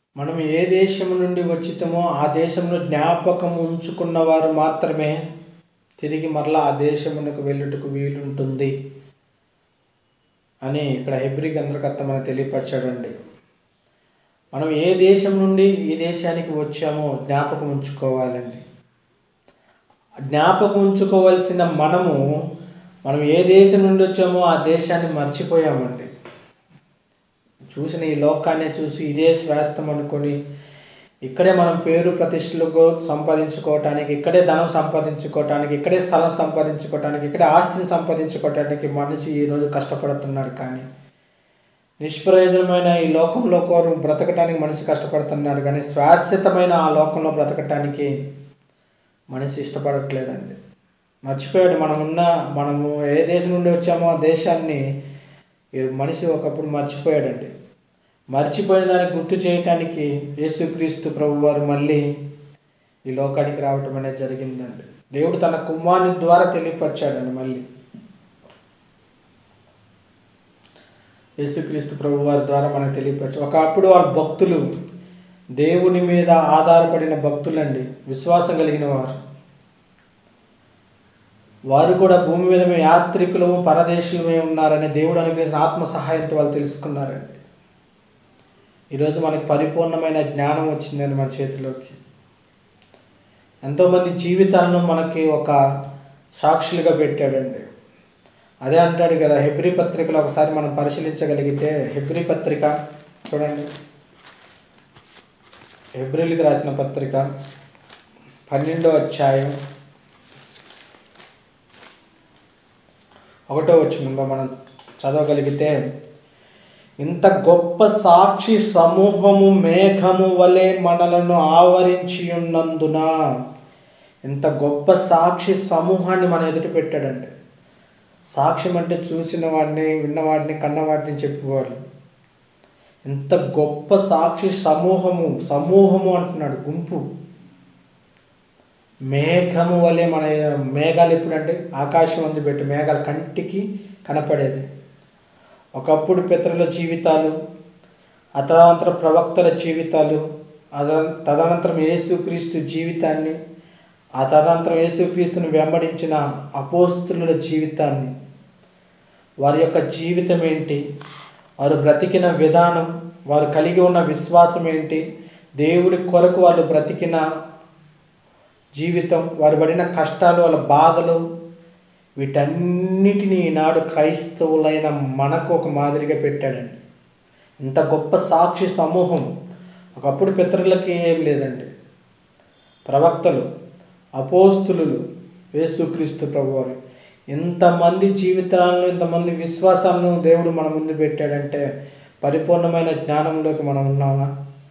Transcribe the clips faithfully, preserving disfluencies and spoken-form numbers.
మనం ఏ దేశము నుండి వచ్చితమో ఆ దేశంలో జ్ఞాపకం ఉంచుకున్న వారు మాత్రమే తిరిగి మరలా ఆ దేశమునకు వెళ్ళుటకు వీలుంటుంది అని ఇక్కడ హెబ్రీ గ్రంథకర్త మనకు తెలియపరచాడండి. మనం ఏ దేశం నుండి ఈ దేశానికి వచ్చామో జ్ఞాపకం ఉంచుకోవాలండి. జ్ఞాపకం ఉంచుకోవాల్సిన మనము మనం ఏ దేశం నుండి వచ్చామో ఆ దేశాన్ని మర్చిపోయామండి. చూసిన ఈ లోకాన్ని చూసి ఇదే శ్వాసం అనుకొని ఇక్కడే మనం పేరు ప్రతిష్టలకు సంపాదించుకోవటానికి, ఇక్కడే ధనం సంపాదించుకోవటానికి, ఇక్కడే స్థలం సంపాదించుకోవటానికి, ఇక్కడే ఆస్తిని సంపాదించుకోవటానికి మనిషి ఈరోజు కష్టపడుతున్నాడు. కానీ నిష్ప్రయోజనమైన ఈ లోకంలో కోరు బ్రతకటానికి మనిషి కష్టపడుతున్నాడు, కానీ శాశ్వతమైన ఆ లోకంలో బ్రతకటానికి మనిషి ఇష్టపడట్లేదండి. మర్చిపోయాడు. మనమున్న మనము ఏ దేశం నుండి వచ్చామో ఆ దేశాన్ని మనిషి ఒకప్పుడు మర్చిపోయాడండి. మర్చిపోయిన దాన్ని గుర్తు చేయటానికి యేసుక్రీస్తు ప్రభువారు మళ్ళీ ఈ లోకానికి రావటం అనేది జరిగిందండి. దేవుడు తన కుమారుని ద్వారా తెలియపరిచాడండి. మళ్ళీ యేసుక్రీస్తు ప్రభువారి ద్వారా మనకు తెలియపరచు. ఒకప్పుడు వాళ్ళ భక్తులు దేవుని మీద ఆధారపడిన భక్తులండి, విశ్వాసం కలిగిన వారు. వారు కూడా భూమి మీద మేము యాత్రికులము పరదేశులమే ఉన్నారని దేవుడు అనుగ్రహించిన ఆత్మ సహాయంతో వాళ్ళు తెలుసుకున్నారండి. ఈరోజు మనకి పరిపూర్ణమైన జ్ఞానం వచ్చిందండి మన చేతిలోకి. ఎంతోమంది జీవితాలను మనకి ఒక సాక్షులుగా పెట్టాడండి. అదే అంటాడు కదా హెబ్రీ పత్రికలో ఒకసారి మనం పరిశీలించగలిగితే, హెబ్రీ పత్రిక చూడండి, హెబ్రీలకు రాసిన పత్రిక పన్నెండో అధ్యాయం ఒకటో వచనంలో మనం చదవగలిగితే, ఇంత గొప్ప సాక్షి సమూహము మేఘము వలె మనలను ఆవరించి ఉన్నందున, ఇంత గొప్ప సాక్షి సమూహాన్ని మన ఎదుట పెట్టాడండి. సాక్ష్యం అంటే చూసిన వాడిని, విన్నవాడిని, కన్నవాడిని చెప్పేవాళ్ళు. ఇంత గొప్ప సాక్షి సమూహము, సమూహము అంటున్నాడు, గుంపు. మేఘము వలె మన మేఘాలు ఎప్పుడంటే ఆకాశం అందు పెట్టి మేఘాలు కంటికి కనపడేది. ఒకప్పుడు పితరుల జీవితాలు, ఆ తదనంతరం ప్రవక్తల జీవితాలు, అద తదనంతరం యేసుక్రీస్తు జీవితాన్ని, ఆ తదనంతరం యేసుక్రీస్తుని వెంబడించిన అపోస్తుల జీవితాన్ని, వారి యొక్క జీవితం ఏంటి, వారు బ్రతికిన విధానం, వారు కలిగి ఉన్న విశ్వాసం ఏంటి, దేవుడి కొరకు వాళ్ళు బ్రతికిన జీవితం, వారు పడిన కష్టాలు, వాళ్ళ బాధలు, వీటన్నిటినీ ఈనాడు క్రైస్తవులైన మనకు ఒక మాదిరిగా పెట్టాడండి. ఇంత గొప్ప సాక్షి సమూహం. ఒకప్పుడు పితరులకి ఏం లేదండి. ప్రవక్తలు, అపోస్తులు, యేసుక్రీస్తు ప్రభువారు, ఇంతమంది జీవితాలను, ఇంతమంది విశ్వాసాలను దేవుడు మన ముందు పెట్టాడంటే పరిపూర్ణమైన జ్ఞానంలోకి మనం ఉన్నామా?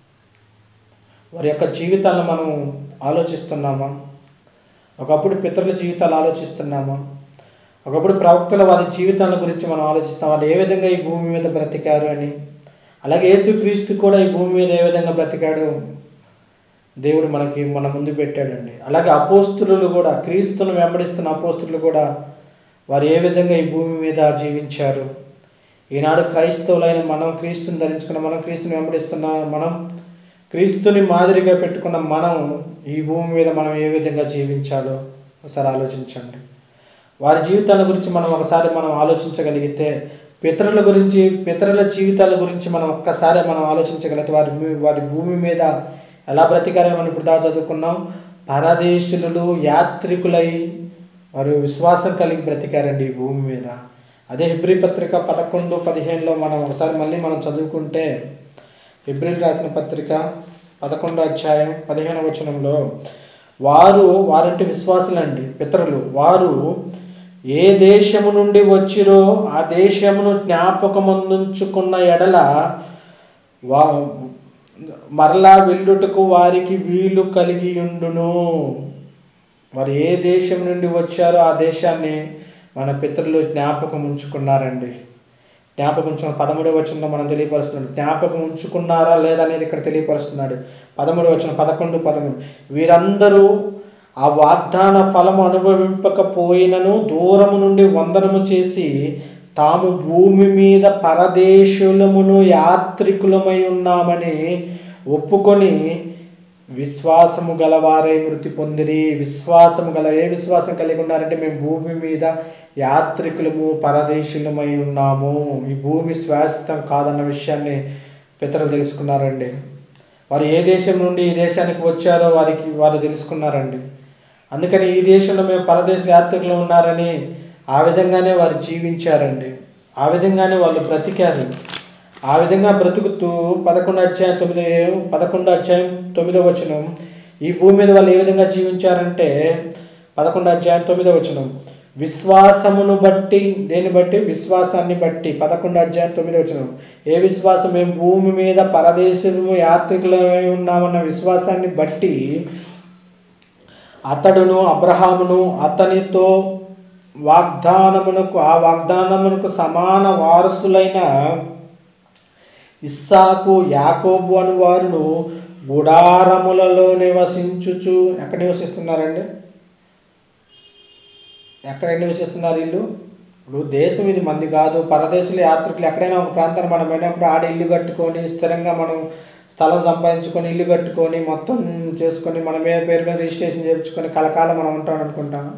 వారి యొక్క జీవితాలను మనం ఆలోచిస్తున్నామా? ఒకప్పుడు పితరుల జీవితాలు ఆలోచిస్తున్నామా? ఒకప్పుడు ప్రవక్తల వారి జీవితాల గురించి మనం ఆలోచిస్తాం, వాళ్ళు ఏ విధంగా ఈ భూమి మీద బ్రతికారు అని. అలాగే యేసుక్రీస్తు కూడా ఈ భూమి మీద ఏ విధంగా బ్రతికాడు దేవుడు మనకి మన ముందు పెట్టాడండి. అలాగే అపోస్తులు కూడా, క్రీస్తును వెంబడిస్తున్న అపోస్తులు కూడా వారు ఏ విధంగా ఈ భూమి మీద జీవించారు. ఈనాడు క్రైస్తవులైన మనం, క్రీస్తుని ధరించుకున్న మనం, క్రీస్తుని వెంబడిస్తున్న మనం, క్రీస్తుని మాదిరిగా పెట్టుకున్న మనం ఈ భూమి మీద మనం ఏ విధంగా జీవించాలో ఒకసారి ఆలోచించండి. వారి జీవితాల గురించి మనం ఒకసారి మనం ఆలోచించగలిగితే, పితరుల గురించి, పితరుల జీవితాల గురించి మనం ఒక్కసారి మనం ఆలోచించగలిగితే, వారి వారి భూమి మీద ఎలా బ్రతికారని మనం ఇప్పుడు దాకా చదువుకున్నాం. పరదేశులు, యాత్రికులై వారు విశ్వాసం కలిగి బ్రతికారండి ఈ భూమి మీద. అదే హెబ్రీ పత్రిక పదకొండు పదిహేనులో మనం ఒకసారి మళ్ళీ మనం చదువుకుంటే, హెబ్రీలు రాసిన పత్రిక పదకొండో అధ్యాయం పదిహేనవ వచనంలో, వారు వారంటే విశ్వాసులండి, పితరులు, వారు ఏ దేశము నుండి వచ్చిరో ఆ దేశమును జ్ఞాపకమందుంచుకున్న ఎడల వా మరలా వెళ్ళుటకు వారికి వీలు కలిగి ఉండును. వారు ఏ దేశం నుండి వచ్చారో ఆ దేశాన్ని మన పితరులు జ్ఞాపకం ఉంచుకున్నారండి. జ్ఞాపకం ఉంచుకున్న పదమూడవ వచనంలో మనం తెలియపరుస్తున్నాడు. జ్ఞాపకం ఉంచుకున్నారా లేదా అనేది ఇక్కడ తెలియపరుస్తున్నాడు. పదమూడవ వచనం పదకొండు పదమూడు వీరందరూ ఆ వాగ్దాన ఫలము అనుభవింపకపోయినను దూరము నుండి వందనము చేసి తాము భూమి మీద పరదేశులమును యాత్రికులమై ఉన్నామని ఒప్పుకొని విశ్వాసము గలవారై మృతి పొందిరి. విశ్వాసము గల ఏ విశ్వాసం కలిగి ఉన్నారంటే మేము భూమి మీద యాత్రికులము పరదేశులమై ఉన్నాము, ఈ భూమి శాశ్వతం కాదన్న విషయాన్ని పితరులు తెలుసుకున్నారండి. వారు ఏ దేశం నుండి ఈ దేశానికి వచ్చారో వారికి వారు తెలుసుకున్నారండి. అందుకని ఈ దేశంలో మేము పరదేశ యాత్రికులు ఉన్నారని ఆ విధంగానే వారు జీవించారండి. ఆ విధంగానే వాళ్ళు బ్రతికారు. ఆ విధంగా బ్రతుకుతూ పదకొండు అధ్యాయం తొమ్మిది పదకొండు అధ్యాయం తొమ్మిదో వచనం, ఈ భూమి మీద వాళ్ళు ఏ విధంగా జీవించారంటే పదకొండు అధ్యాయం తొమ్మిదో వచనం, విశ్వాసమును బట్టి, దేన్ని బట్టి? విశ్వాసాన్ని బట్టి. పదకొండు అధ్యాయం తొమ్మిదో వచనం, ఏ విశ్వాసం? మేము భూమి మీద పరదేశము యాత్రికులమై ఉన్నామన్న విశ్వాసాన్ని బట్టి అతడును అబ్రహామును అతనితో వాగ్దానమునకు ఆ వాగ్దానమునకు సమాన వారసులైన ఇస్సాకు యాకోబు అను వారును గుడారములలో నివసించుచు, ఎక్కడ నివసిస్తున్నారండి? ఎక్కడ నివసిస్తున్నారు వీళ్ళు? ఇప్పుడు దేశం ఇది మంది కాదు, పరదేశులు యాత్రికులు. ఎక్కడైనా ఒక ప్రాంతాన్ని మనం పోయినప్పుడు ఆడ ఇల్లు కట్టుకొని స్థిరంగా మనం స్థలం సంపాదించుకొని ఇల్లు కట్టుకొని మొత్తం చేసుకొని మన మీద పేరు మీద రిజిస్ట్రేషన్ చేయించుకొని కలకాలం మనం ఉంటాం అనుకుంటాను.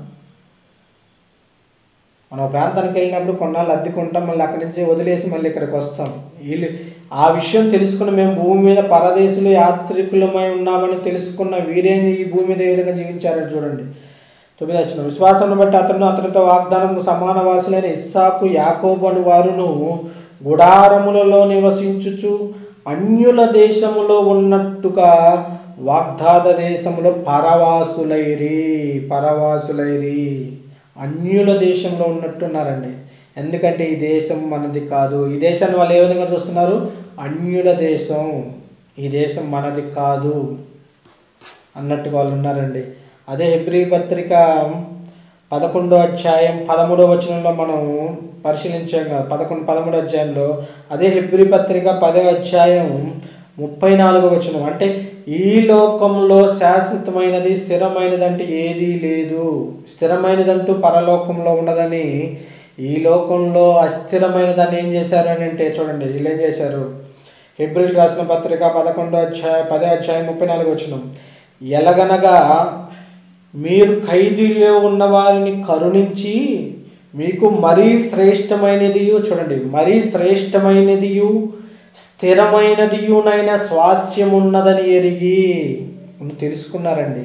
మనం ప్రాంతానికి వెళ్ళినప్పుడు కొన్నాళ్ళు అద్దెకుంటాం, మళ్ళీ అక్కడి నుంచి వదిలేసి మళ్ళీ ఇక్కడికి వస్తాం. వీళ్ళు ఆ విషయం తెలుసుకుని మేము భూమి మీద పరదేశులు యాత్రికులమై ఉన్నామని తెలుసుకున్న వీరేం ఈ భూమి మీద ఏ విధంగా జీవించారని చూడండి. తొమ్మిది వచ్చిన, విశ్వాసాన్ని బట్టి అతను అతనితో వాగ్దానం సమాన వాసులైన ఇస్సాకు యాకోబు అను వారును గుడారములలో నివసించుచు అన్యుల దేశములో ఉన్నట్టుగా వాగ్దాత దేశములో పరవాసులైరి పరవాసులైరి అన్యుల దేశంలో ఉన్నట్టున్నారండి. ఎందుకంటే ఈ దేశం మనది కాదు. ఈ దేశాన్ని వాళ్ళు ఏ విధంగా చూస్తున్నారు? అన్యుల దేశం, ఈ దేశం మనది కాదు అన్నట్టు వాళ్ళు ఉన్నారండి. అదే హెబ్రీ పత్రిక పదకొండో అధ్యాయం పదమూడో వచనంలో మనం పరిశీలించాం కదా, పదకొండు పదమూడో అధ్యాయంలో. అదే హెబ్రీ పత్రిక పదో అధ్యాయం ముప్పై నాలుగో వచనం, అంటే ఈ లోకంలో శాశ్వతమైనది స్థిరమైనది అంటే ఏదీ లేదు, స్థిరమైనదంటూ పరలోకంలో ఉండదని, ఈ లోకంలో అస్థిరమైనదాన్ని ఏం చేశారు అని అంటే చూడండి వీళ్ళు ఏం చేశారు. హెబ్రీలు రాసిన పత్రిక పదకొండో అధ్యాయం పదో అధ్యాయం ముప్పై నాలుగో వచనం, ఎలగనగా మీరు ఖైదీలో ఉన్న వారిని కరుణించి మీకు మరీ శ్రేష్టమైనది, చూడండి మరీ శ్రేష్టమైనదియు స్థిరమైనదియునైన స్వాస్యమున్నదని ఎరిగి తెలుసుకున్నారండి.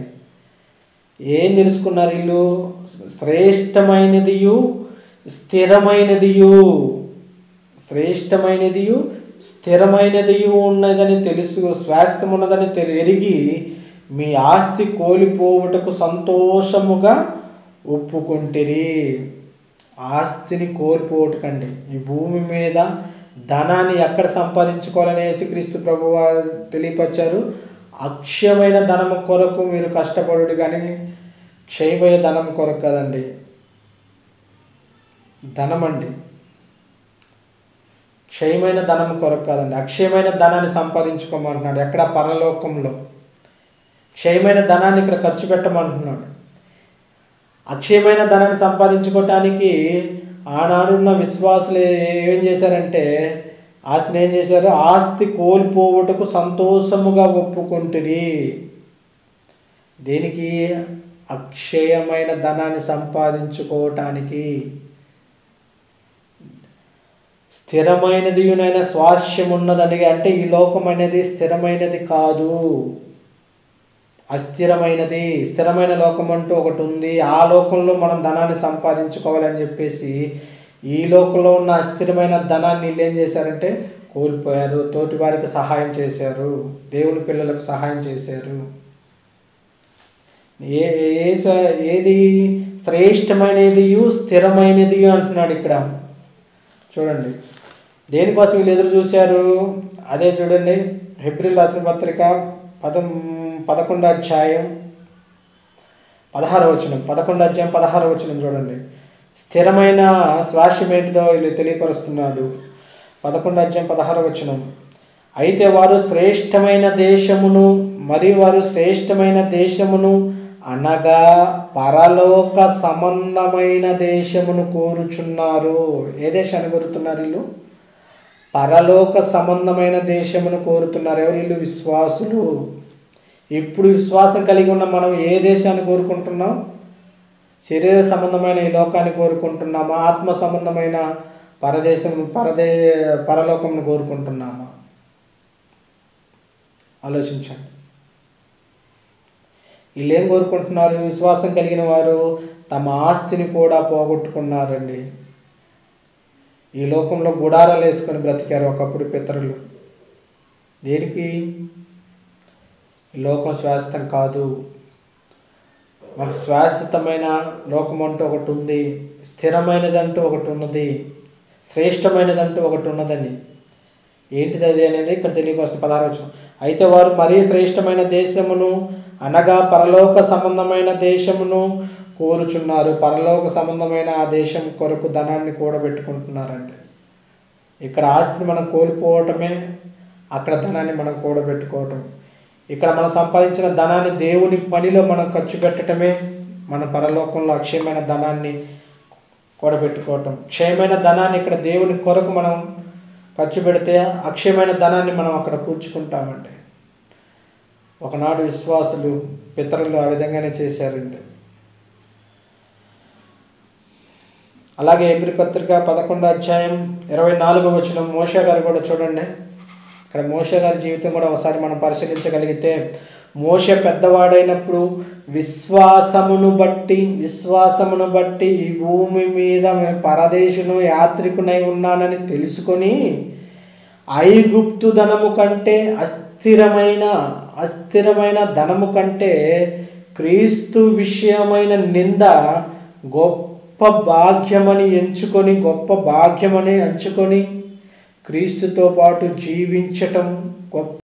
ఏం తెలుసుకున్నారు వీళ్ళు? శ్రేష్టమైనదియు స్థిరమైనదియు శ్రేష్టమైనదియు స్థిరమైనదియు ఉన్నదని తెలుసు, స్వాస్థ్యం ఉన్నదని తెలి ఎరిగి మీ ఆస్తి కోల్పోవుటకు సంతోషముగా ఒప్పుకుంటిరి. ఆస్తిని కోల్పోవటకండి. ఈ భూమి మీద ధనాన్ని ఎక్కడ సంపాదించుకోవాలని యేసుక్రీస్తు ప్రభువు తెలియపరిచారు. అక్షయమైన ధనం కొరకు మీరు కష్టపడుడు కానీ క్షయమయ్యే ధనం కొరకు కదండి. ధనం అండి క్షయమైన ధనం కొరకు కాదండి, అక్షయమైన ధనాన్ని సంపాదించుకోమంటున్నాడు. ఎక్కడ? పరలోకంలో. క్షయమైన ధనాన్ని ఇక్కడ ఖర్చు పెట్టమంటున్నాడు. అక్షయమైన ధనాన్ని సంపాదించుకోవటానికి ఆనాడున్న విశ్వాసులు ఏం చేశారంటే ఆస్తిని ఏం చేశారు? ఆస్తి కోల్పోవుటకు సంతోషముగా ఒప్పుకుంటురి. దేనికి? అక్షయమైన ధనాన్ని సంపాదించుకోవటానికి. స్థిరమైనదియునైనా స్వాస్యం ఉన్నదని, అంటే ఈ లోకం అనేది స్థిరమైనది కాదు, అస్థిరమైనది. స్థిరమైన లోకం అంటూ ఒకటి ఉంది. ఆ లోకంలో మనం ధనాన్ని సంపాదించుకోవాలని చెప్పేసి ఈ లోకంలో ఉన్న అస్థిరమైన ధనాన్ని వీళ్ళు ఏం చేశారంటే కోల్పోయారు. తోటి వారికి సహాయం చేశారు, దేవుని పిల్లలకు సహాయం చేశారు. ఏ ఏది శ్రేష్టమైనది స్థిరమైనది అంటున్నాడు ఇక్కడ. చూడండి దేనికోసం వీళ్ళు ఎదురు చూశారు? అదే చూడండి హెబ్రీలు రాసిన పత్రిక పదం పదకొండో అధ్యాయం పదహారో వచనం పదకొండో అధ్యాయం పదహారో వచనం చూడండి. స్థిరమైన స్వాస్యం ఏంటిదో వీళ్ళు తెలియపరుస్తున్నాడు. పదకొండో అధ్యాయం పదహారో వచనం, అయితే వారు శ్రేష్టమైన దేశమును మరి వారు శ్రేష్టమైన దేశమును అనగా పరలోక సంబంధమైన దేశమును కోరుచున్నారు. ఏ దేశాన్ని కోరుతున్నారు వీళ్ళు? పరలోక సంబంధమైన దేశమును కోరుతున్నారు. ఎవరు వీళ్ళు? విశ్వాసులు. ఇప్పుడు విశ్వాసం కలిగి ఉన్న మనం ఏ దేశాన్ని కోరుకుంటున్నాం? శరీర సంబంధమైన ఈ లోకాన్ని కోరుకుంటున్నామా? ఆత్మ సంబంధమైన పరదేశం పరదే పరలోకంను కోరుకుంటున్నామా? ఆలోచించండి. వీళ్ళు ఏం కోరుకుంటున్నారు? విశ్వాసం కలిగిన వారు తమ ఆస్తిని కూడా పోగొట్టుకున్నారండి. ఈ లోకంలో గుడారాలు వేసుకొని బ్రతికారు ఒకప్పుడు పితరులు. దేనికి? ఈ లోకం శాశ్వతం కాదు, మాకు శాశ్వతమైన లోకం అంటూ ఒకటి ఉంది, స్థిరమైనదంటూ ఒకటి ఉన్నది, శ్రేష్టమైనదంటూ ఒకటి ఉన్నదని. ఏంటిది అది అనేది ఇక్కడ తెలియకొస్తుంది. పదహారు వచనం. అయితే వారు మరీ శ్రేష్టమైన దేశమును అనగా పరలోక సంబంధమైన దేశమును కోరుచున్నారు. పరలోక సంబంధమైన ఆ దేశం కొరకు ధనాన్ని కూడబెట్టుకుంటున్నారండి. ఇక్కడ ఆస్తిని మనం కోల్పోవటమే, అక్కడ ధనాన్ని మనం కూడబెట్టుకోవటం. ఇక్కడ మనం సంపాదించిన ధనాన్ని దేవుని పనిలో మనం ఖర్చు పెట్టడమే మన పరలోకంలో అక్షయమైన ధనాన్ని కూడబెట్టుకోవటం. క్షయమైన ధనాన్ని ఇక్కడ దేవుని కొరకు మనం ఖర్చు పెడితే అక్షయమైన ధనాన్ని మనం అక్కడ కూర్చుకుంటామండి. ఒకనాడు విశ్వాసులు పితరులు ఆ విధంగానే చేశారండి. అలాగే ఎబ్రీ పత్రిక పదకొండో అధ్యాయం ఇరవై నాలుగో వచనం మోషే గారు కూడా చూడండి. ఇక్కడ మోషే గారి జీవితం కూడా ఒకసారి మనం పరిశీలించగలిగితే, మోషే పెద్దవాడైనప్పుడు విశ్వాసమును బట్టి విశ్వాసమును బట్టి ఈ భూమి మీద పరదేశును యాత్రికునై ఉన్నానని తెలుసుకొని ఐగుప్తు ధనము కంటే అస్థిరమైన అస్థిరమైన ధనము కంటే క్రీస్తు విషయమైన నింద గొప్ప భాగ్యమని ఎంచుకొని గొప్ప భాగ్యమని ఎంచుకొని క్రీస్తుతో పాటు జీవించటం గొప్ప